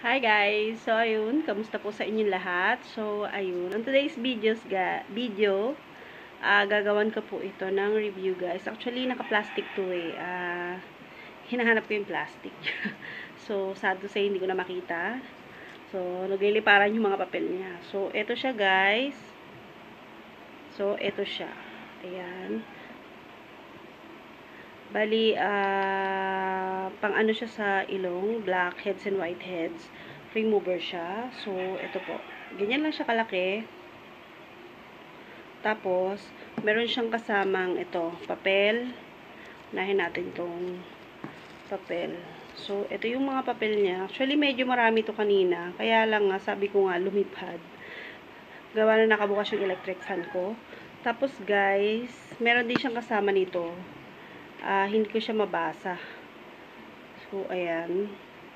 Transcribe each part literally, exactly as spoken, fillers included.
Hi guys! So ayun, kamusta po sa inyong lahat? So ayun, on today's videos ga video, uh, gagawan ko po ito ng review guys. Actually, naka-plastic to eh. Uh, hinahanap ko yung plastic. So sad to say, hindi ko na makita. So nagliliparan yung mga papel niya. So ito siya guys. So ito siya. Ayan. Bali, uh, pang ano siya sa ilong, blackheads and whiteheads. Remover siya. So, ito po. Ganyan lang siya kalaki. Tapos, meron siyang kasamang ito, papel. Unahin natin tong papel. So, ito yung mga papel niya. Actually, medyo marami to kanina. Kaya lang nga, sabi ko nga, lumipad. Gawa na nakabukas yung electric fan ko. Tapos, guys, meron din siyang kasama nito. Uh, hindi ko siya mabasa. So, ayan.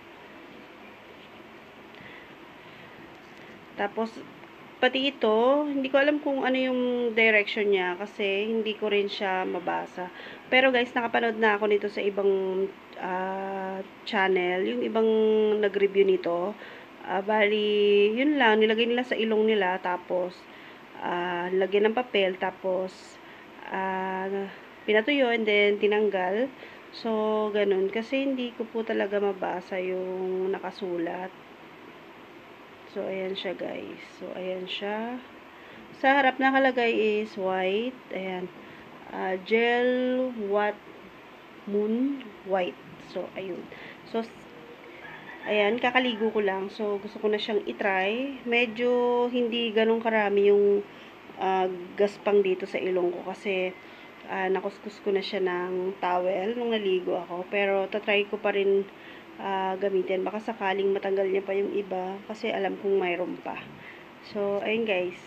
Tapos, pati ito, hindi ko alam kung ano yung direction niya kasi hindi ko rin siya mabasa. Pero guys, nakapanood na ako nito sa ibang uh, channel. Yung ibang nag-review nito. Uh, bali, yun lang. Nilagay nila sa ilong nila. Tapos, uh, lagyan ng papel. Tapos, uh, pinatuyo and then tinanggal. So, ganun. Kasi hindi ko po talaga mabasa yung nakasulat. So, ayan siya guys. So, ayan siya. Sa harap nakalagay is white. Ayan. Uh, gel what moon white. So, ayun. So, ayan. Kakaligo ko lang. So, gusto ko na siyang itry. Medyo hindi ganun karami yung uh, gaspang dito sa ilong ko. Kasi, uh, nakuskus ko na siya ng towel nung naligo ako. Pero, tatry ko pa rin Uh, gamitin. Baka sakaling matanggal niya pa yung iba kasi alam kong mayroon pa. So, ayun guys.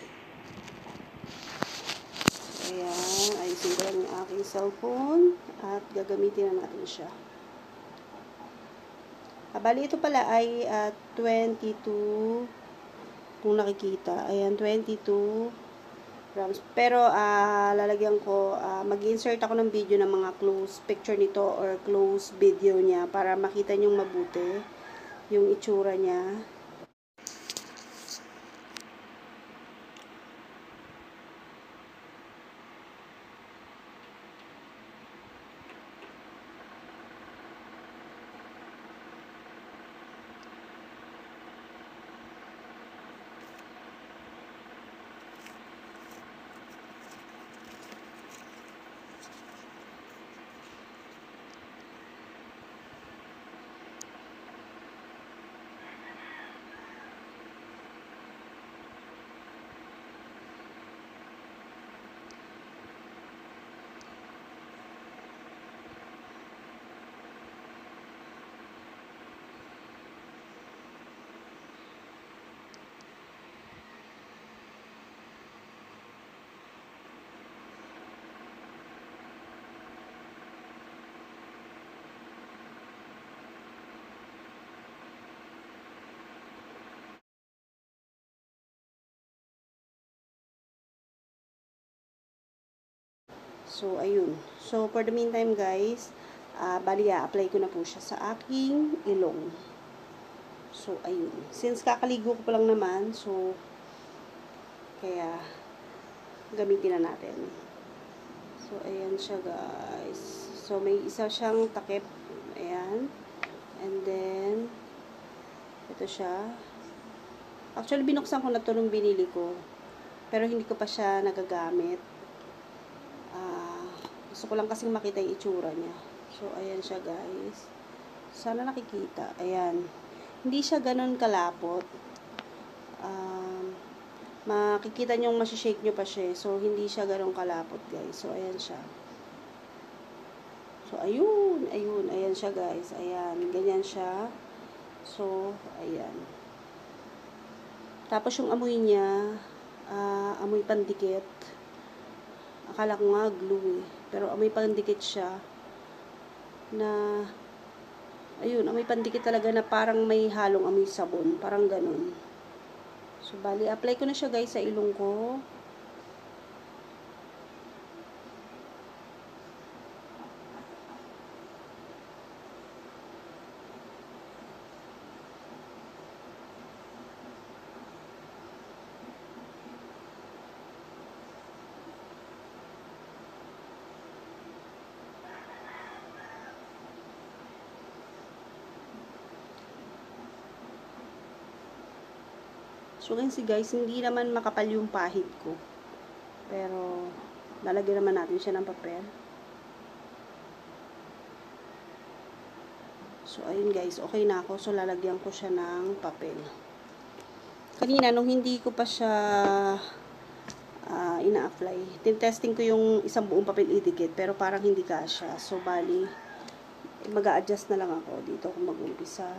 Ayan. Ayusin ko lang yung aking cellphone at gagamitin na natin siya. Ah, bali, ito pala ay uh, twenty-two kung nakikita. Ayan, twenty-two grams. Pero, uh, lalagyan ko, uh, mag-insert ako ng video ng mga close picture nito or close video niya para makita nyong mabuti yung itsura niya. So, ayun. So, for the meantime, guys, uh, bali, apply ko na po siya sa aking ilong. So, ayun. Since kakaligo ko pa lang naman, so, kaya, gamitin na natin. So, ayan siya, guys. So, may isa siyang takip. Ayan. And then, ito siya. Actually, binuksan ko na ito nung binili ko. Pero, hindi ko pa siya nagagamit. Uh, gusto ko lang kasing makita yung itsura niya. So, ayan siya guys. Sana nakikita. Ayan. Hindi siya ganun kalapot. Um, makikita nyo, masishake nyo pa siya. So, hindi siya ganun kalapot guys. So, ayan siya. So, ayun. Ayun. Ayan siya guys. Ayan. Ganyan siya. So, ayan. Tapos yung amoy niya, uh, amoy pandikit. Akala ko nga glue eh. Pero amoy pandikit siya. Na, ayun, amoy pandikit talaga na parang may halong amoy sabon. Parang ganun. So, bali, apply ko na siya guys sa ilong ko. So, kasi guys, hindi naman makapal yung pahid ko. Pero, lalagyan naman natin siya ng papel. So, ayun guys, okay na ako. So, lalagyan ko siya ng papel. Kanina, nung hindi ko pa siya uh, ina-apply, tin-testing ko yung isang buong papel idikit, pero parang hindi kasya. So, bali, mag-a-adjust na lang ako. Dito ako mag-umpisa.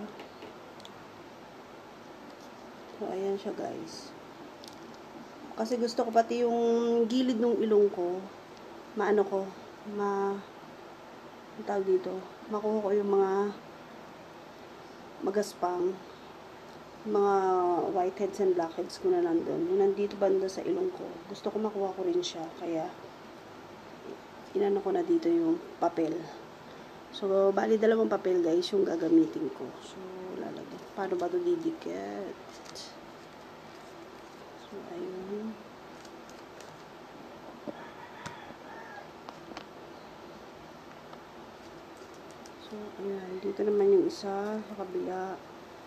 So, ayan siya guys. Kasi gusto ko pati yung gilid ng ilong ko, maano ko, ma, ang tawag dito, makuha ko yung mga magaspang, mga whiteheads and blackheads ko na nandun. Yung nandito banda sa ilong ko. Gusto ko makuha ko rin siya, kaya inano ko na dito yung papel. So, bali dalawang papel guys yung gagamitin ko. So, lalagyan. Paano ba ito didikit? So, ayun. So, ayan. Dito naman yung isa sa kabila.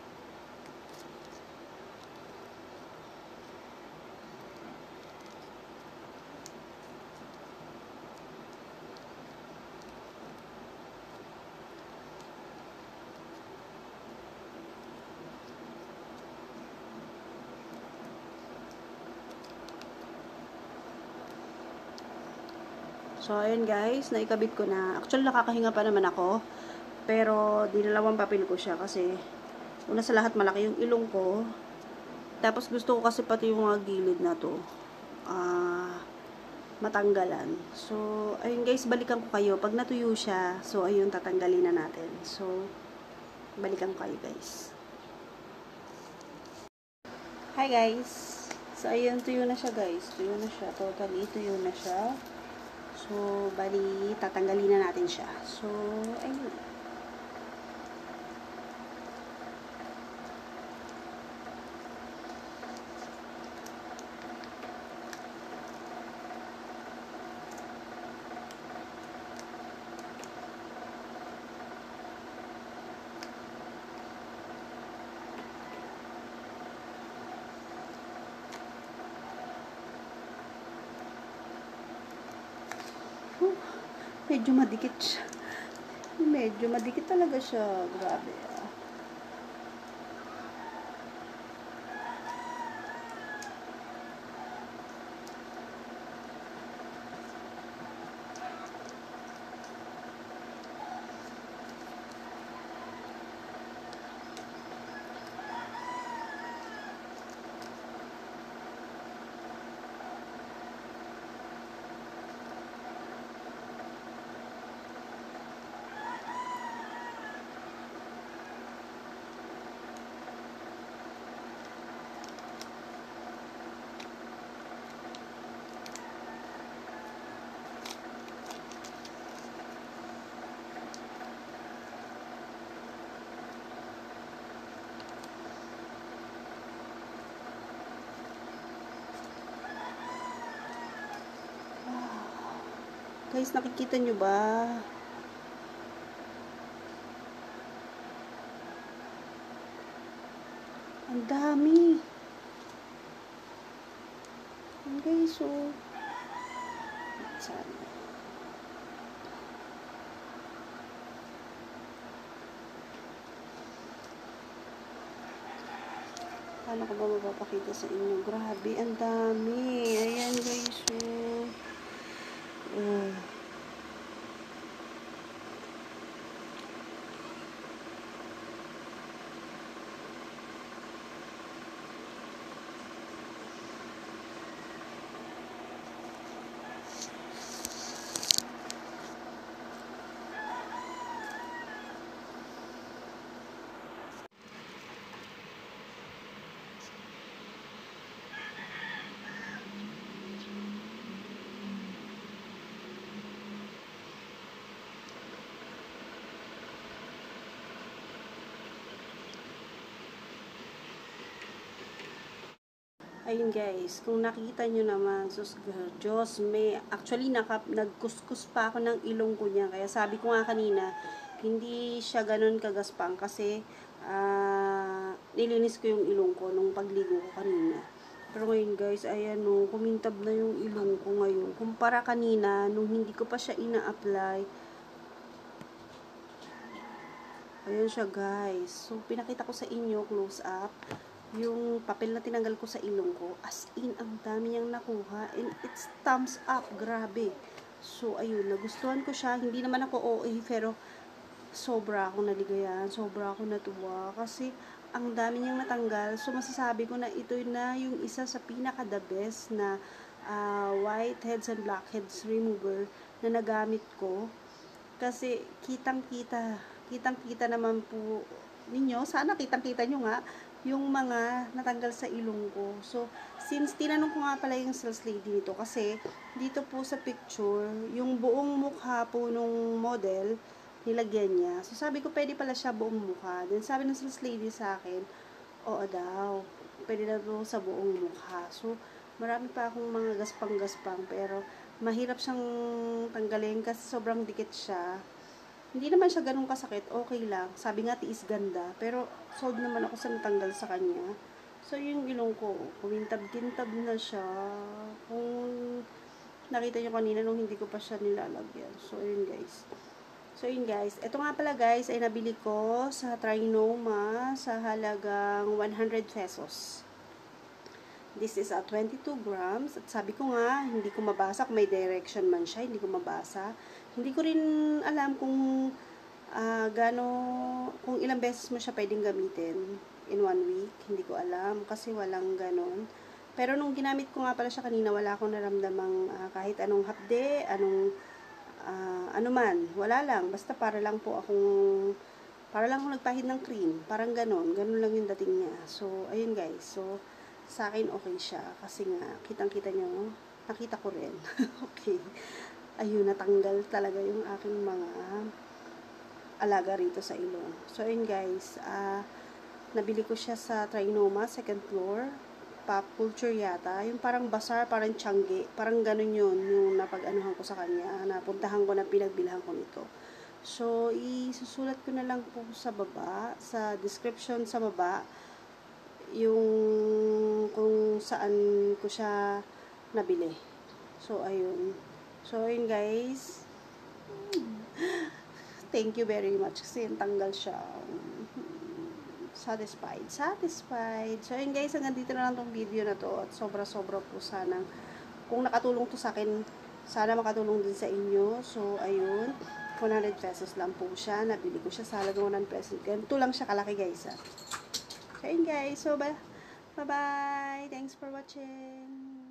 So, ayan guys, naikabit ko na. Actually, nakakahinga pa naman ako. Pero, dinalawang papel ko siya kasi una sa lahat, malaki yung ilong ko. Tapos, gusto ko kasi pati yung mga gilid na to uh, matanggalan. So, ayun guys, balikan ko kayo. Pag natuyo siya, so, ayun, tatanggalin na natin. So, balikan ko kayo guys. Hi guys. So, ayun, tuyo na siya guys. Tuyo na siya. Totally, tuyo na siya. So, bali, tatanggalin na natin siya. So, ayun. Oh, medyo madikit siya. Medyo madikit talaga siya. Grabe. Ah. Guys, nakikita nyo ba? Ang dami. Ang guys, so. Sana. Paano ko ba mapapakita sa inyo? Grabe, ang dami. Ayan guys, so. Uh. Ayun guys, kung nakita nyo naman, sus, Diyos, may, actually, naka, nagkuskus pa ako ng ilong ko niya. Kaya sabi ko nga kanina, hindi siya ganun kagaspang kasi, ah, uh, nilinis ko yung ilong ko nung pagligo ko kanina. Pero ngayon guys, ayan o, kumintab na yung ilong ko ngayon. Kumpara kanina, nung hindi ko pa siya ina-apply. Ayan siya guys. So, pinakita ko sa inyo, close up, yung papel na tinanggal ko sa ilong ko. As in, ang dami niyang nakuha. And it's thumbs up. Grabe. So, ayun, nagustuhan ko siya. Hindi naman ako O A, pero sobra akong naligayahan. Sobra akong natuwa. Kasi, ang dami niyang natanggal. So, masasabi ko na ito na yung isa sa pinaka-the best na uh, whiteheads and blackheads remover na nagamit ko. Kasi, kitang-kita, kitang-kita naman po ninyo. Sana kitang-kita nyo nga yung mga natanggal sa ilong ko. So, since tinanong ko nga pala yung sales lady nito, kasi dito po sa picture, yung buong mukha po nung model, nilagyan niya. So, sabi ko, pwede pala siya buong mukha. Then, sabi ng sales lady sa akin, oo daw, pwede na daw sa buong mukha. So, marami pa akong mga gaspang-gaspang, pero mahirap siyang tanggalin kasi sobrang dikit siya. Hindi naman siya ganun kasakit, okay lang. Sabi nga, tiis ganda, pero sold naman ako sa natanggal sa kanya. So, yung ilong ko, kumintab-kintab na siya. Kung nakita nyo kanina nung hindi ko pa siya nilalagyan. So, ayun guys. So, yun guys. Ito nga pala guys, ay nabili ko sa Trinoma sa halagang one hundred pesos. This is a twenty-two grams. At sabi ko nga, hindi ko mabasa. Kung may direction man siya, hindi ko mabasa. Hindi ko rin alam kung uh, gano, kung ilang beses mo siya pwedeng gamitin in one week. Hindi ko alam kasi walang ganon. Pero nung ginamit ko nga pala siya kanina, wala akong naramdamang uh, kahit anong hapde, anong Uh, ano man, wala lang. Basta para lang po akong, para lang akong nagpahid ng cream. Parang ganon. Ganon lang yung dating niya. So, ayun guys. So, sa akin okay siya. Kasi nga, kitang-kita nyo, nakita ko rin. Okay. Ayun, natanggal talaga yung aking mga alaga rito sa ilong. So, ayun guys. Uh, nabili ko siya sa Trinoma, second floor. Pop culture yata, yung parang bazaar, parang Tiangge, parang ganun yun, yung napag-anuhan ko sa kanya, napuntahan ko na pinagbilhan ko nito. So, isusulat ko na lang po sa baba, sa description sa baba, yung kung saan ko siya nabili. So, ayun. So, ayun guys. Thank you very much kasi tanggal siya. Satisfied. Satisfied. So, ayun guys, hanggang dito na lang tong video na to. At sobra-sobra po sana. Kung nakatulong to sa akin, sana makatulong din sa inyo. So, ayun. one hundred pesos lang po siya. Nabili ko siya sa halagang one hundred pesos. Ganito lang siya kalaki guys. Ha? So, ayun guys. So, bye-bye. Thanks for watching.